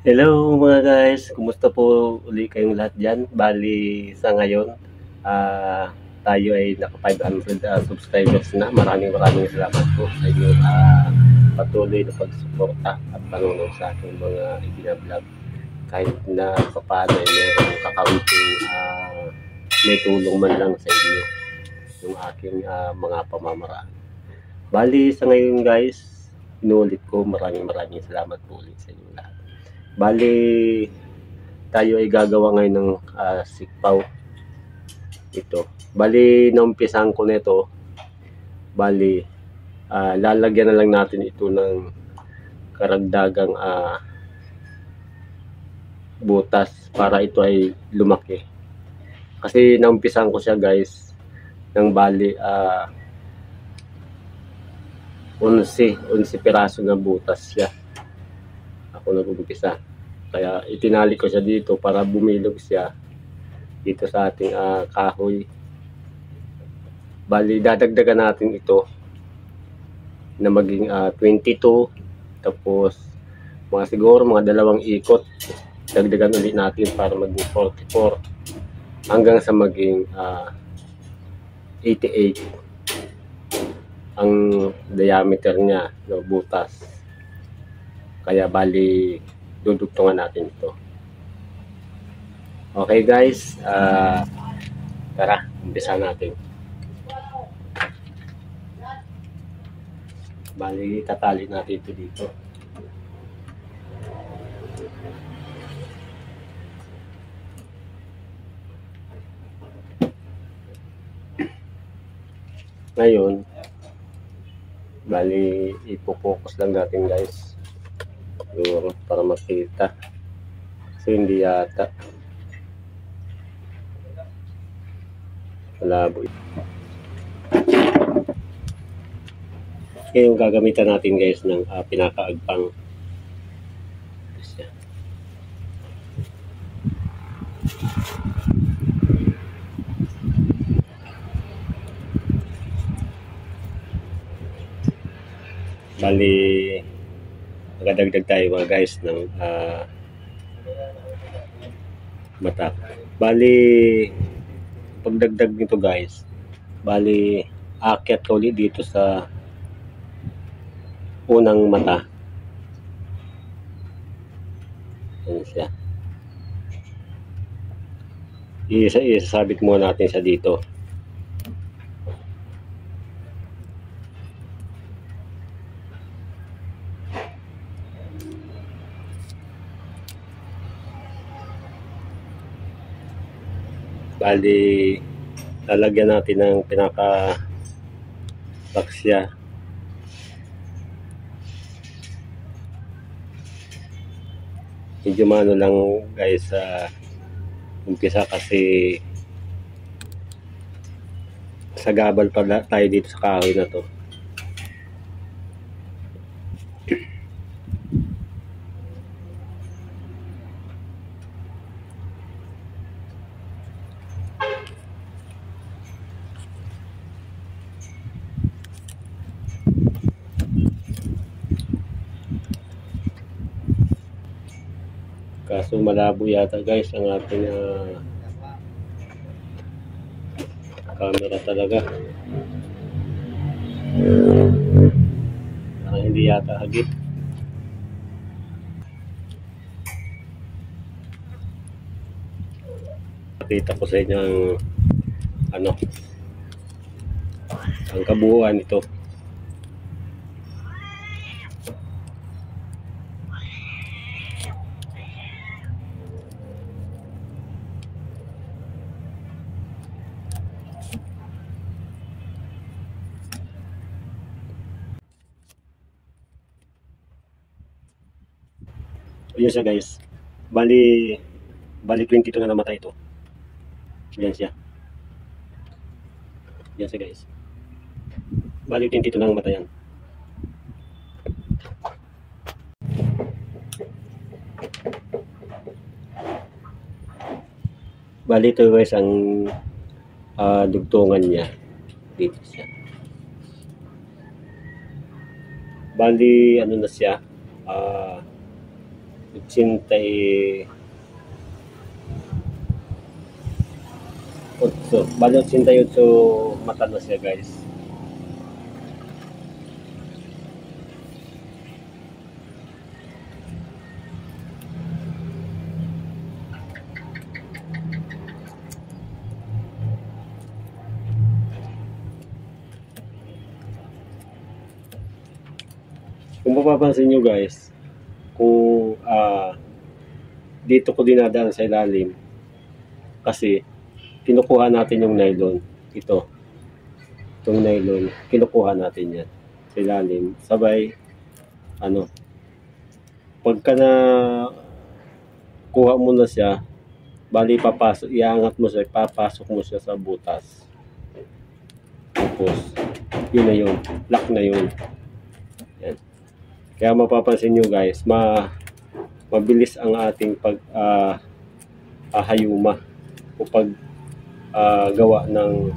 Hello mga guys, kumusta po uli kayong lahat dyan? Bali sa ngayon, ah, tayo ay naka 500 subscribers na. Maraming salamat po sa inyong patuloy na pagsuporta at panonood sa aking mga ibinablog. Kahit na paano ay meron kakaunting may tulong man lang sa inyo yung aking mga pamamaraan. Bali sa ngayon guys, inuulit ko maraming salamat po ulit sa inyo lahat. Bali, tayo ay gagawa ngayon ng sikpaw. Ito. Bali, naumpisahan ko nito. Bali, lalagyan na lang natin ito ng karagdagang butas para ito ay lumaki. Kasi naumpisahan ko siya guys ng bali 11 piraso na butas siya. Ako nag-umpisa. Kaya itinali ko siya dito para bumilog siya dito sa ating kahoy. Bali, dadagdagan natin ito na maging 22. Tapos, siguro mga dalawang ikot. Dagdagan ulit natin para maging 44. Hanggang sa maging 88. Ang diameter niya, no, butas. Kaya bali, dudugtungan natin ito. Okay guys, tara, umpisa natin. Bali, tatali natin ito dito. Ngayon, bali, ipo-focus lang natin guys. Siguro, para makita. Kasi hindi yata. Malabo. Kaya yung gagamitan natin guys ng pinakaagpang. Bali, magdagdag tayo mga guys ng mata. Bali, pagdagdag nito guys, bali, aakyat ka ulit dito sa unang mata. Yan siya. Isasabit muna natin siya dito. Bali, lalagyan natin ng pinaka-baksya. Medyo mano lang guys umpisa kasi sagabal pa tayo dito sa kahoy na to. Kaso malabo yata guys ang ating camera talaga. Parang hindi yata hagip. Pakita ko sa inyo ang kabuuan nito. Ayun siya guys. Bali 22 na namatay ito. Yan siya. Yan siya guys. Bali 22 na namatay yan. Bali ito guys ang dugtungan niya. Dito siya. Bali ano na siya. 88. Bali 88 mata na siya guys. Kung mapapansin nyo guys, kung dito ko dinadaan sa ilalim kasi kinukuha natin yung nylon. Itong nylon, kinukuha natin yan sa ilalim. Sabay, pagka na kuha mo na siya, bali papasok, iangat mo siya, papasok mo siya sa butas. Tapos, yun na yun, lock na yun. Yan. Kaya mapapansin nyo guys, mabilis ang ating hayuma o gawa ng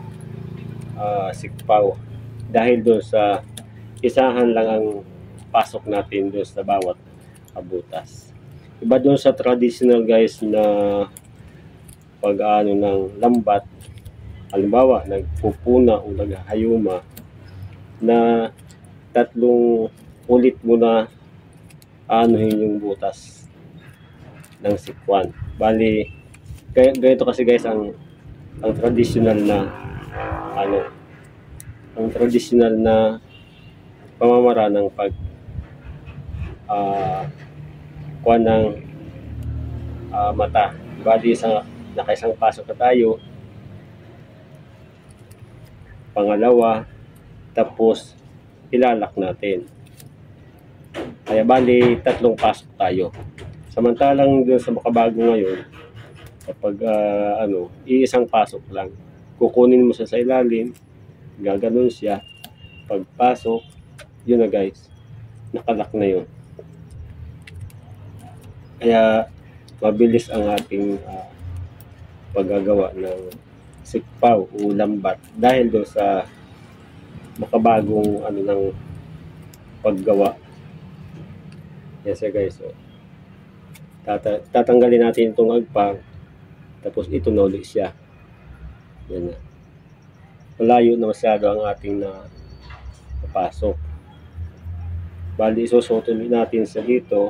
sikpaw dahil doon sa isahan lang ang pasok natin doon sa bawat butas. Iba doon sa traditional guys na ng lambat, halimbawa nagpupuna o naghayuma na 3 ulit mo na yung butas ng sikwan. Bali, ganito kasi guys ang traditional na ang traditional na pamamaraan ng kuha ng mata. Bali, nakaisang pasok na tayo, pangalawa, tapos ilalak natin. Kaya bali 3 pasok tayo. Samantalang doon sa makabago ngayon, kapag iisang pasok lang, kukunin mo siya sa ilalim, gaganon siya, pagpasok, yun na guys, nakalak na yun. Kaya mabilis ang ating paggagawa ng sikpaw o lambat dahil doon sa makabagong ng paggawa. Yes sir guys, so tatanggalin natin itong agpang, tapos ito na ulit siya. Yan na, malayo na masyado ang ating napasok. Bali, isusuot natin sa dito,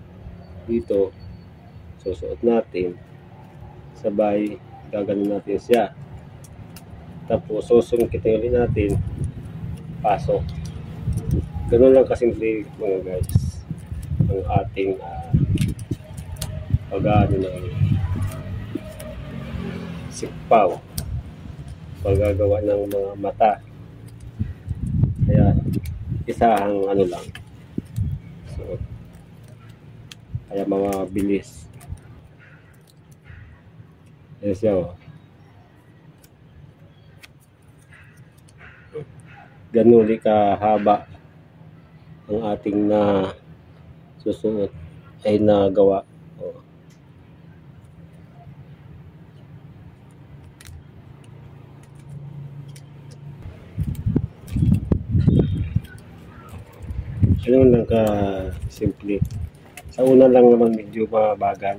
susuot natin, sabay gaganon natin siya, tapos susungkitin ulit natin, pasok. Ganun lang kasimple mga guys ang ating ng sikpaw, paggagawa ng mga mata. Kaya isahang lang, so kaya mga bilis. Yes, yo. Ganuli kahaba ang ating na susuot ay nagawa. Ganun lang ka simple. Sa una lang naman medyo mabagal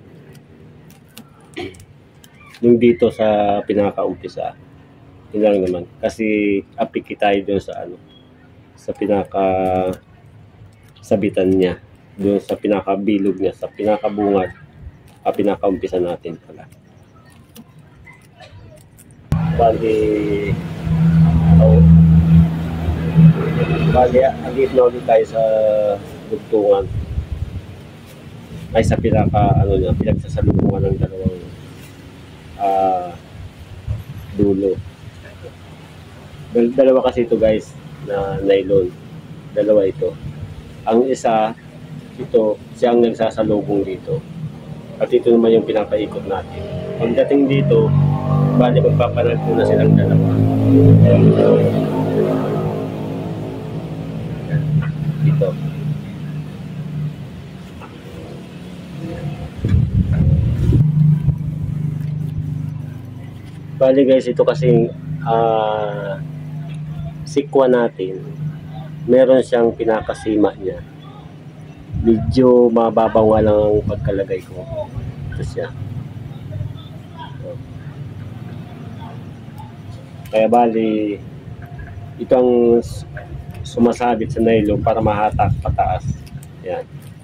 yung dito sa pinakaumpisa. Yun lang naman kasi apiki tayo doon sa pinaka sabitan niya, doon sa pinakabilog niya, sa pinakabungad, pinakaumpisa natin pala. Bali agit na ulit tayo sa dugtungan ay sa pinagsasalubungan ng dalawang dulo. Dalawa kasi ito guys na nylon, dalawa ito. Ang isa, siya ang nagsasalubong dito, at ito naman yung pinapaikot natin. Pagdating dito, bali magpapalag muna silang dalawa. Dito. Bali guys, ito kasing sikwa natin, meron siyang pinakasima niya medyo mababaw nga lang ang pagkalagay ko. Ito siya. Kaya bali, ito ang sumasabit sa nylon para mahatak pataas. Yan.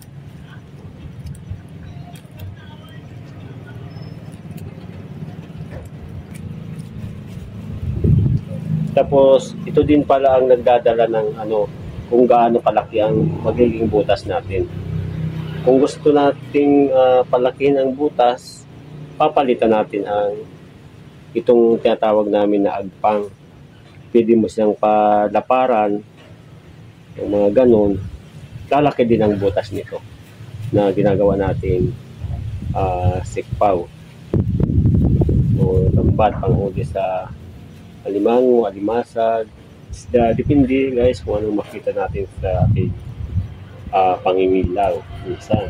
Tapos, ito din pala ang nagdadala ng kung gaano kalaki ang magiging butas natin. Kung gusto nating palakihin ang butas, papalitan natin itong tinatawag namin na agpang. Pwede mo siyang palaparan, yung mga ganun. Lalaki din ang butas nito na ginagawa natin sikpaw o tambat panghuli sa alimango, alimasag, isda. Depende guys kung anong makita natin sa ating pangingilaw minsan.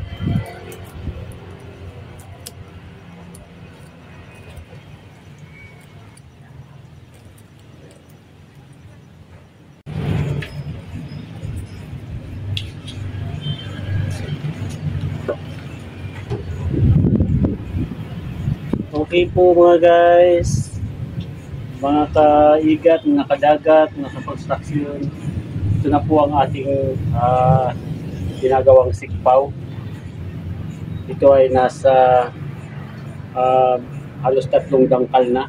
Okay po mga guys, mga kaigat, mga kadagat, mga construction, ito na po ang ating ginagawang sikpaw. Ito ay nasa halos 3 dangkal na.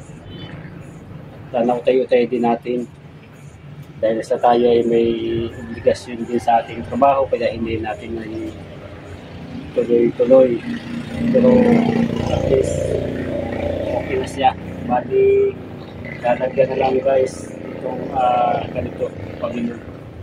Nautay-utay din natin dahil sa tayo ay may obligasyon din sa ating trabaho, kaya hindi natin may tuloy-tuloy. Pero at least okay na siya. Bali, lalagyan na lang guys itong ganito Panginoon.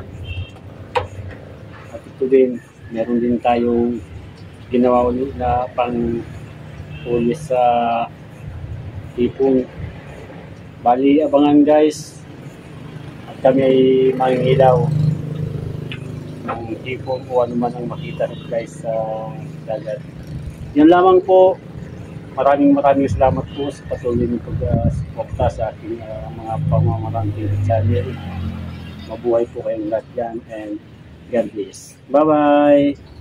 At ito din, meron din tayong ginawa ulit na pang-huli sa tipong. Bali, abangan guys. At kami ay mangingilaw ng tipong o ano man ang makita rin guys sa dagat. Yan lamang po. Maraming salamat po sa patuloy ng pag-suporta sa aking mga pamamarangking channel. Mabuhay po kayong lahat dyan and God bless. Bye-bye!